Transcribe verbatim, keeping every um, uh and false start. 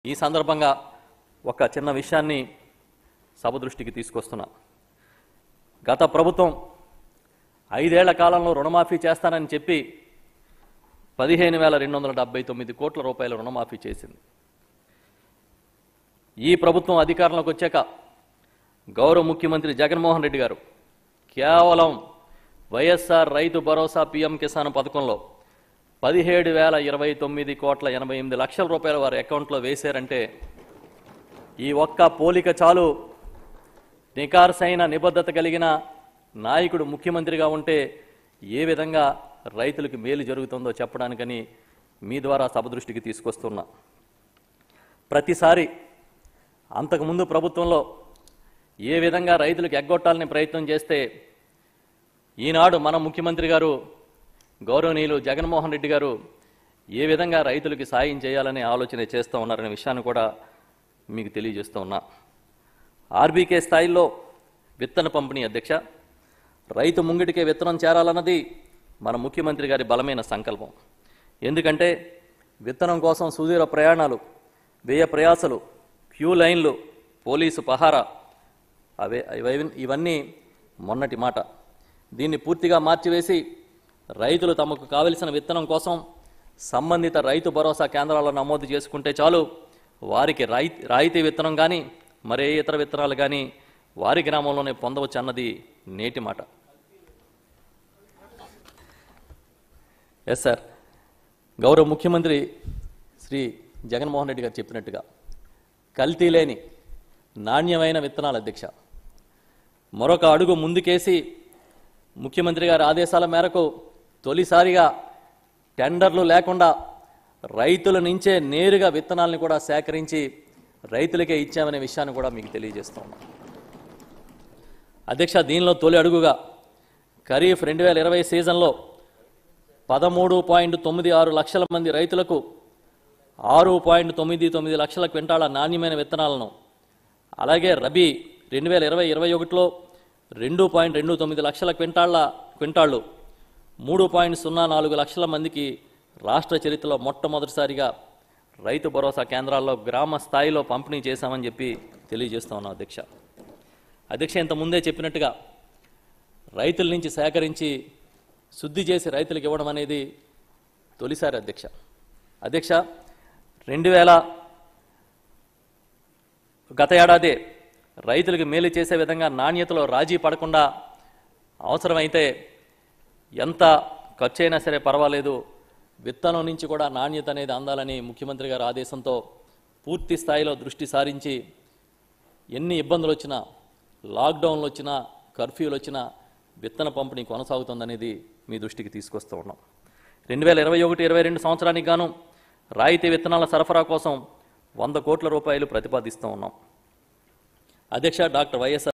ఈ సందర్భంగా ఒక చిన్న విషయాన్ని సభ దృష్టికి తీసుకొస్తున్నా. గత ప్రభుత్వం ఐదేళ్ల కాలంలో రుణమాఫీ చేస్తానని చెప్పి పదిహేను వేల రెండు వందల డెబ్బై తొమ్మిది కోట్ల రూపాయల రుణమాఫీ చేసింది. ఈ ప్రభుత్వం అధికారంలోకి వచ్చాక గౌరవ ముఖ్యమంత్రి జగన్మోహన్ రెడ్డి గారు కేవలం వైఎస్ఆర్ రైతు భరోసా పీఎం కిసాన్ పథకంలో పదిహేడు వేల ఇరవై తొమ్మిది కోట్ల ఎనభై ఎనిమిది లక్షల రూపాయల వారి అకౌంట్లో వేశారంటే ఈ ఒక్క పోలిక చాలు నికార్సైన నిబద్ధత కలిగిన నాయకుడు ముఖ్యమంత్రిగా ఉంటే ఏ విధంగా రైతులకు మేలు జరుగుతుందో చెప్పడానికని మీ ద్వారా సభ దృష్టికి తీసుకొస్తున్నా. ప్రతిసారి అంతకుముందు ప్రభుత్వంలో ఏ విధంగా రైతులకు ఎగ్గొట్టాలని ప్రయత్నం చేస్తే ఈనాడు మన ముఖ్యమంత్రి గారు గౌరవనీయులు జగన్మోహన్ రెడ్డి గారు ఏ విధంగా రైతులకి సాయం చేయాలనే ఆలోచన చేస్తూ ఉన్నారనే విషయాన్ని కూడా మీకు తెలియజేస్తూ ఉన్నా. ఆర్బీకే స్థాయిలో విత్తన పంపిణీ అధ్యక్ష, రైతు ముంగిటికే విత్తనం చేరాలన్నది మన ముఖ్యమంత్రి గారి బలమైన సంకల్పం. ఎందుకంటే విత్తనం కోసం సుదూర ప్రయాణాలు, వ్యయ ప్రయాసలు, క్యూ లైన్లు, పోలీసు పహారా అవే ఇవన్నీ మొన్నటి మాట. దీన్ని పూర్తిగా మార్చివేసి రైతులు తమకు కావలసిన విత్తనం కోసం సంబంధిత రైతు భరోసా కేంద్రాల్లో నమోదు చేసుకుంటే చాలు, వారికి రాయి రాయితీ విత్తనం కానీ మరే ఇతర విత్తనాలు కానీ వారి గ్రామంలోనే పొందవచ్చు అన్నది నేటి మాట. ఎస్ సార్, గౌరవ ముఖ్యమంత్రి శ్రీ జగన్మోహన్ రెడ్డి గారు చెప్పినట్టుగా కల్తీ లేని నాణ్యమైన విత్తనాలు అధ్యక్ష. మరొక అడుగు ముందుకేసి ముఖ్యమంత్రి గారి ఆదేశాల మేరకు తొలిసారిగా టెండర్లు లేకుండా రైతుల నుంచే నేరుగా విత్తనాలను కూడా సేకరించి రైతులకే ఇచ్చామనే విషయాన్ని కూడా మీకు తెలియజేస్తాం అధ్యక్ష. దీనిలో తొలి అడుగుగా ఖరీఫ్ రెండు వేల ఇరవై సీజన్లో పదమూడు పాయింట్ తొమ్మిది ఆరు లక్షల మంది రైతులకు ఆరు పాయింట్ తొమ్మిది తొమ్మిది లక్షల క్వింటాల నాణ్యమైన విత్తనాలను, అలాగే రబీ రెండు వేల ఇరవై ఇరవై ఒకటిలో రెండు పాయింట్ రెండు తొమ్మిది లక్షల క్వింటాళ్ల క్వింటాళ్ళు మూడు పాయింట్ సున్నా నాలుగు లక్షల మందికి రాష్ట్ర చరిత్రలో మొట్టమొదటిసారిగా రైతు భరోసా కేంద్రాల్లో గ్రామ స్థాయిలో పంపిణీ చేశామని చెప్పి తెలియజేస్తా ఉన్నాం అధ్యక్ష. అధ్యక్ష, ఇంత ముందే చెప్పినట్టుగా రైతుల నుంచి సేకరించి శుద్ధి చేసి రైతులకు ఇవ్వడం అనేది తొలిసారి అధ్యక్ష. అధ్యక్ష, రెండు వేల గత ఏడాది రైతులకు మేలు చేసే విధంగా నాణ్యతలో రాజీ పడకుండా అవసరమైతే ఎంత ఖర్చు అయినా సరే పర్వాలేదు, విత్తనం నుంచి కూడా నాణ్యత అనేది అందాలని ముఖ్యమంత్రి గారి ఆదేశంతో పూర్తి స్థాయిలో దృష్టి సారించి ఎన్ని ఇబ్బందులు వచ్చినా, లాక్డౌన్లు వచ్చినా, కర్ఫ్యూలు వచ్చినా విత్తన పంపిణీ కొనసాగుతుందనేది మీ దృష్టికి తీసుకొస్తూ ఉన్నాం. రెండు వేల ఇరవై ఒకటి ఇరవై రెండు సంవత్సరానికి గాను రాయితీ విత్తనాల సరఫరా కోసం వంద కోట్ల రూపాయలు ప్రతిపాదిస్తూ ఉన్నాం అధ్యక్ష. Doctor YSR